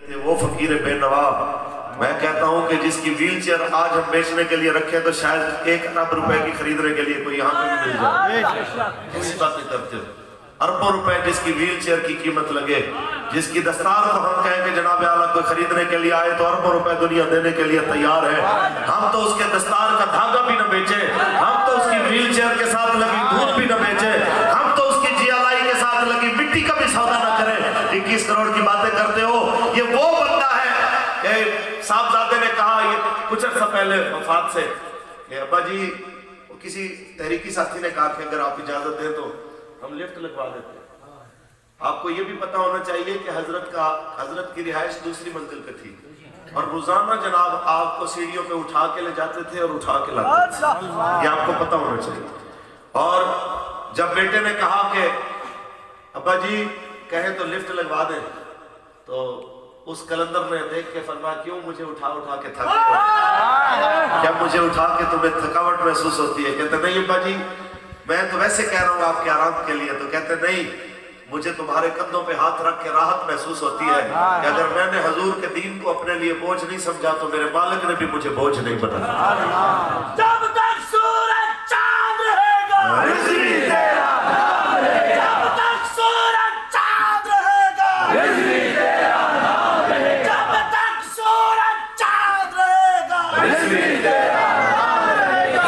वो फकीर बेनवा, मैं कहता हूँ कि जिसकी व्हील चेयर आज हम बेचने के लिए रखे तो शायद 1 अरब रुपए की खरीदने के लिए कोई यहाँ पे भी मिल जाए। ऐसी बातें करते हो, अरबों रुपए जिसकी व्हील चेयर की कीमत लगे, जिसकी दस्तार को हम कहें कि जनाब आला कोई खरीदने के लिए आए तो अरबों रुपए दुनिया देने के लिए तैयार है। हम तो उसके दस्तार का धागा भी न बेचे, हम तो उसकी व्हील चेयर के साथ लगी दूध भी न बेचे, हम तो उसकी जियालाई के साथ लगी मिट्टी का भी सौदा न करें। 21 करोड़ की बातें करते हो। ये वो बंदा है कि साहबजादे ने कहा ये कुछ अर्सा पहले वफात से कि अब्बा जी, किसी तहरीकी साथी ने कहा कि अगर आप इजाजत दें तो हम लिफ्ट लगवा देते हैं। आपको ये भी पता होना चाहिए कि हजरत की रिहाइश दूसरी मंजिल पे थी और रोजाना जनाब आपको सीढ़ियों पे उठा के ले जाते थे और उठा के लाते थे, ये आपको पता होना चाहिए। और जब बेटे ने कहा कि अब्बा जी कहें तो लिफ्ट लगवा दें, तो उस कलंदर ने देख के फरमाया क्यों मुझे उठा उठा के थक गए, क्या मुझे उठा के तुम्हें थकावट महसूस होती है? कहते नहीं अब्बा जी, मैं तो वैसे कह रहा हूँ आपके आराम के लिए। तो कहते नहीं, मुझे तुम्हारे कंधों पे हाथ रख के राहत महसूस होती है कि अगर मैंने हजूर के दीन को अपने लिए बोझ नहीं समझा तो मेरे मालिक ने भी मुझे बोझ नहीं बनाया। जब तक सूरज चांद रहेगा, रिज़्क़ तेरा नाम रहेगा। जब तक सूरज चांद रहेगा, रिज़्क़ तेरा नाम रहेगा। जब तक सूरज चांद रहेगा, रिज़्क़ तेरा नाम रहेगा।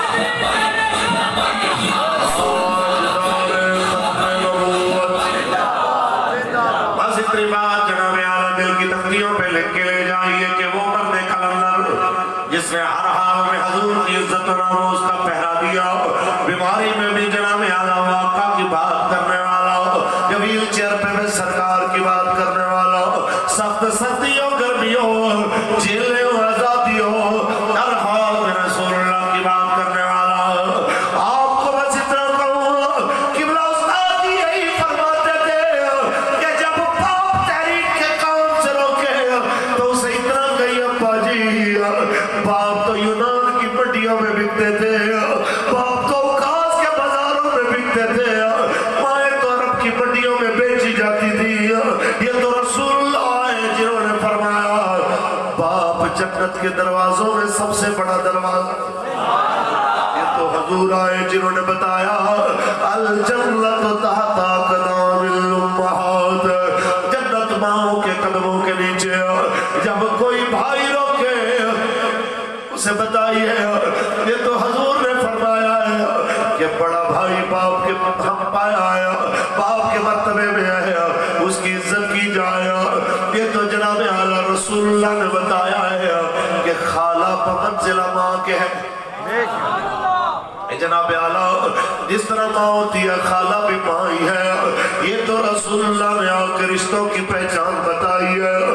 बस इतनी बात जनाब आला दिल की तख्तियों पे लिख के ले जाइए कि वो मर्द कलंदर जिसने हर हाल में हजूर की इज्जत और नामोस का पहरा दिया, बीमारी में भी जनाब आला वाक़ा की बात करने वाला हो, जब व्हील चेयर पे भी सरकार की बात करने वाला हो, सख्त सर्दियों गर्मियों जेलें और आजादियों हर हाल में रसूलुल्लाह की बात करने वाला हो। आपको बस इतना कहूँ किबला उस्ताद जी यही फरमाते थे कि जब बाप तहरीक के काम से रोके तो उसे इतना कही अब्बा जी, बाप तो यूनान की मंडियों में बिकते थे, बाप तो उकास के बाजारों में बिकते थे, माए तो अरब की मंडियों में बेची जाती थी। ये तो रसूलुल्लाह है जिन्होंने फरमाया बाप जन्नत के दरवाजों में सबसे बड़ा दरवाजा। ये तो हुजूर आए जिन्होंने बताया अल जन्नतु तहता क़दामिल उम्महात, जन्नत माओं के कदमों के नीचे। जब कोई भाई रोके उसे बताइए, ये तो हुजूर ने फरमाया है कि बड़ा भाई बाप के हम पाया आया, बाप के मर्तबे में आया, उसकी इज्जत की जाए। ये तो जनाब आला रसूलुल्लाह ने बताया है कि खाला बमंज़िला माँ के है। जनाब आला जिस तरह माँ होती है खाला भी माँ ही है। ये तो रसूलुल्लाह ने आकर रिश्तों की पहचान बताई है।